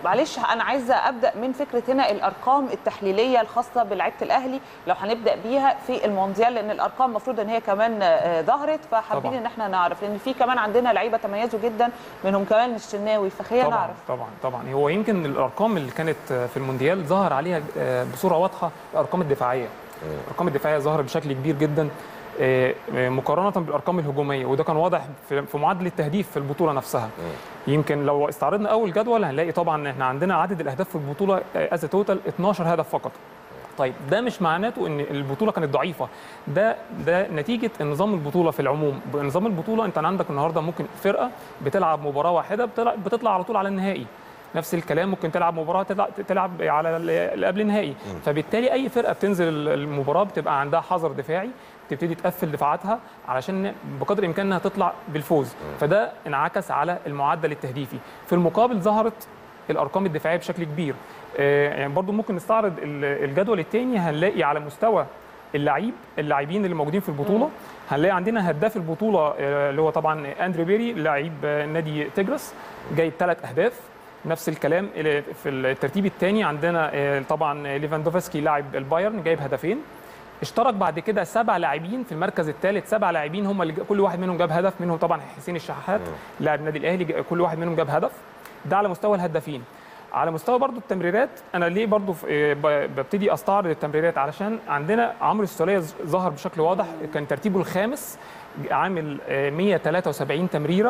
معلش انا عايزه ابدا من فكره هنا الارقام التحليليه الخاصه بلعيبه الاهلي لو هنبدا بيها في المونديال، لان الارقام المفروض ان هي كمان ظهرت، فحابين ان احنا نعرف لان في كمان عندنا لعيبه تميزوا جدا منهم كمان الشناوي، فخلينا نعرف. طبعا هو يمكن الارقام اللي كانت في المونديال ظهر عليها بصوره واضحه الارقام الدفاعيه. الارقام الدفاعيه ظهرت بشكل كبير جدا مقارنه بالارقام الهجوميه، وده كان واضح في معدل التهديف في البطوله نفسها. يمكن لو استعرضنا اول جدول هنلاقي طبعا احنا عندنا عدد الاهداف في البطوله از توتال 12 هدف فقط. طيب ده مش معناته ان البطوله كانت ضعيفه، ده نتيجه نظام البطوله في العموم. بنظام البطوله انت عندك النهارده ممكن فرقه بتلعب مباراه واحده بتطلع على طول على النهائي، نفس الكلام ممكن تلعب مباراه تلعب على قبل النهائي. فبالتالي اي فرقه بتنزل المباراه بتبقى عندها حذر دفاعي، تبتدي تقفل دفاعاتها علشان بقدر الامكان انها تطلع بالفوز، فده انعكس على المعدل التهديفي. في المقابل ظهرت الارقام الدفاعيه بشكل كبير. يعني برضو ممكن نستعرض الجدول الثاني، هنلاقي على مستوى اللاعبين اللي موجودين في البطوله، هنلاقي عندنا هداف البطوله اللي هو طبعا اندري بيري لاعب نادي تيجرس جايب 3 اهداف. نفس الكلام في الترتيب الثاني عندنا طبعا ليفاندوفسكي لاعب البايرن جايب 2 هدفين. اشترك بعد كده 7 لاعبين في المركز الثالث، 7 لاعبين هم اللي كل واحد منهم جاب هدف، منهم طبعا حسين الشحات لاعب النادي الاهلي كل واحد منهم جاب هدف. ده على مستوى الهدافين. على مستوى برضو التمريرات، انا ليه برضو ببتدي استعرض التمريرات؟ علشان عندنا عمرو السوليه ظهر بشكل واضح، كان ترتيبه الخامس عامل 173 تمريره.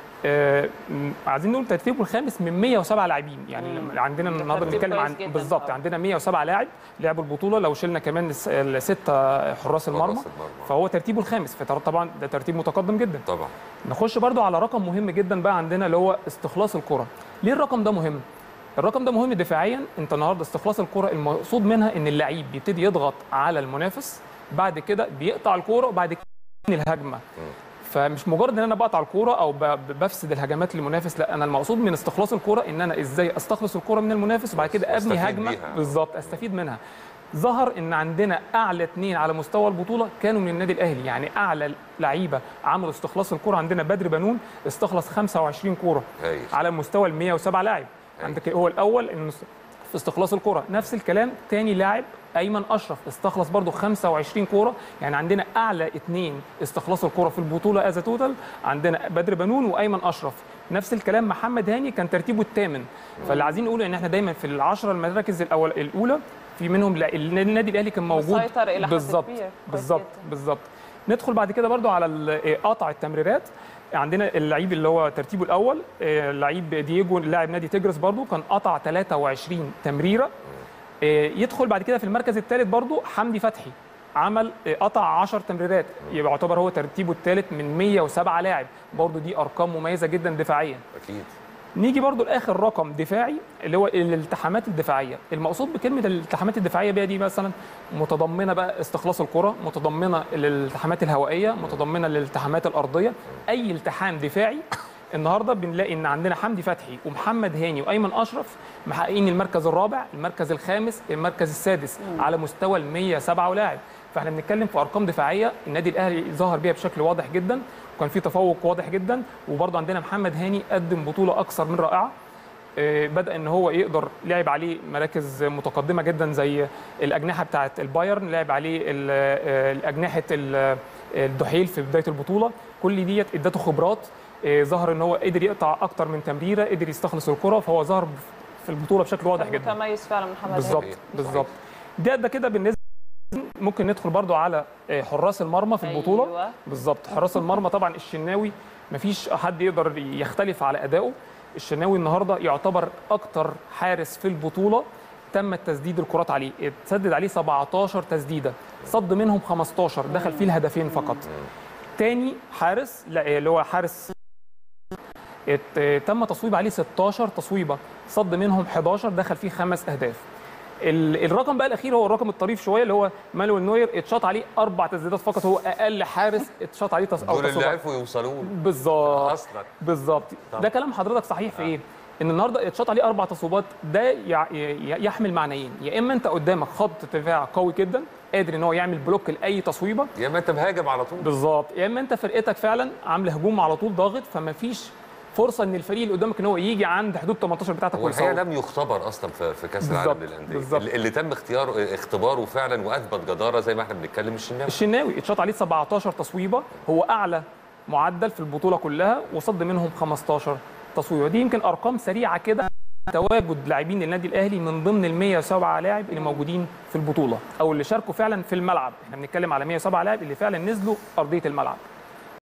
عايزين نقول ترتيبه الخامس من 107 لاعبين، يعني عندنا النهارده بنتكلم عن بالظبط عندنا 107 لاعب لعبوا البطوله، لو شلنا كمان 6 حراس المرمى فهو ترتيبه الخامس، فطبعا ده ترتيب متقدم جدا طبعا. نخش برضو على رقم مهم جدا بقى عندنا اللي هو استخلاص الكره. ليه الرقم ده مهم؟ الرقم ده مهم دفاعيا. انت النهارده استخلاص الكره المقصود منها ان اللعيب بيبتدي يضغط على المنافس، بعد كده بيقطع الكره وبعد كده الهجمه. فمش مجرد ان انا بقطع الكوره او بفسد الهجمات للمنافس، لا، انا المقصود من استخلاص الكوره ان انا ازاي استخلص الكوره من المنافس وبعد كده ابني هجمه بالظبط استفيد منها. ظهر ان عندنا اعلى 2 على مستوى البطوله كانوا من النادي الاهلي، يعني اعلى لعيبه عملوا استخلاص الكوره عندنا بدر بنون استخلص 25 كوره على مستوى ال 107 لاعب. عندك هو الاول في استخلاص الكره. نفس الكلام تاني لاعب ايمن اشرف استخلص برضو 25 كوره، يعني عندنا اعلى 2 استخلاصوا الكوره في البطوله از توتال، عندنا بدر بنون وايمن اشرف. نفس الكلام محمد هاني كان ترتيبه الثامن. فاللي عايزين نقوله ان احنا دايما في ال10 المراكز الاولى في منهم النادي الاهلي كان موجود بالظبط. ندخل بعد كده برضو على قطع التمريرات. عندنا اللعيب اللي هو ترتيبه الاول لعيب دييجو لاعب نادي تيجرس برضو كان قطع 23 تمريره. يدخل بعد كده في المركز الثالث برضو حمدي فتحي عمل قطع 10 تمريرات، يبقى يعتبر هو ترتيبه الثالث من 107 لاعب. برضو دي ارقام مميزه جدا دفاعيا. اكيد. نيجي برضو لاخر رقم دفاعي اللي هو الالتحامات الدفاعيه. المقصود بكلمه الالتحامات الدفاعيه بقى دي مثلا متضمنه بقى استخلاص الكره، متضمنه الالتحامات الهوائيه، متضمنه الالتحامات الارضيه. اي التحام دفاعي النهارده بنلاقي ان عندنا حمدي فتحي ومحمد هاني وايمن اشرف محققين المركز الرابع، المركز الخامس، المركز السادس على مستوى ال 107 لاعب. فاحنا بنتكلم في ارقام دفاعيه النادي الاهلي ظهر بيها بشكل واضح جدا، وكان في تفوق واضح جدا. وبرضه عندنا محمد هاني قدم بطوله اكثر من رائعه، بدا ان هو يقدر لعب عليه مراكز متقدمه جدا زي الاجنحه بتاعه البايرن، لعب عليه الاجنحه الدحيل في بدايه البطوله. كل ديت ادته خبرات. ظهر ان هو قدر يقطع اكتر من تمريره، قدر يستخلص الكره، فهو ظهر في البطوله بشكل واضح جدا. متميز فعلا محمد. بالظبط. ده كده بالنسبه. ممكن ندخل برضو على حراس المرمى في البطوله. أيوة. بالظبط. حراس المرمى طبعا الشناوي مفيش حد يقدر يختلف على ادائه. الشناوي النهارده يعتبر اكتر حارس في البطوله تم تسديد الكرات عليه، اتسدد عليه 17 تسديده، صد منهم 15، دخل فيه الهدفين فقط. تاني حارس اللي هو حارس تم تصويب عليه 16 تصويبه، صد منهم 11، دخل فيه 5 اهداف. الرقم بقى الاخير هو الرقم الطريف شويه اللي هو مانويل نوير، اتشاط عليه 4 تسديدات فقط، هو اقل حارس اتشاط عليه دول اللي عرفوا يوصلوا بالظبط اصلا. بالظبط. ده كلام حضرتك صحيح في ايه؟ ان النهارده اتشاط عليه 4 تصويبات، ده يحمل معنيين، يا اما انت قدامك خط دفاع قوي جدا قادر ان هو يعمل بلوك لاي تصويبه، يا اما انت مهاجم على طول. بالظبط. يا اما انت فرقتك فعلا عامله هجوم على طول ضاغط، فما فيش فرصه ان الفريق اللي قدامك ان هو يجي عند حدود 18 بتاعتك والحقيقه لم يختبر اصلا في كاس العالم للانديه اللي تم اختباره فعلا واثبت جداره زي ما احنا بنتكلم. الشناوي اتشاط عليه 17 تصويبه، هو اعلى معدل في البطوله كلها وصد منهم 15 تصويبه. دي يمكن ارقام سريعه كده تواجد لاعبين النادي الاهلي من ضمن ال 107 لاعب اللي موجودين في البطوله او اللي شاركوا فعلا في الملعب. احنا بنتكلم على 107 لاعب اللي فعلا نزلوا ارضيه الملعب.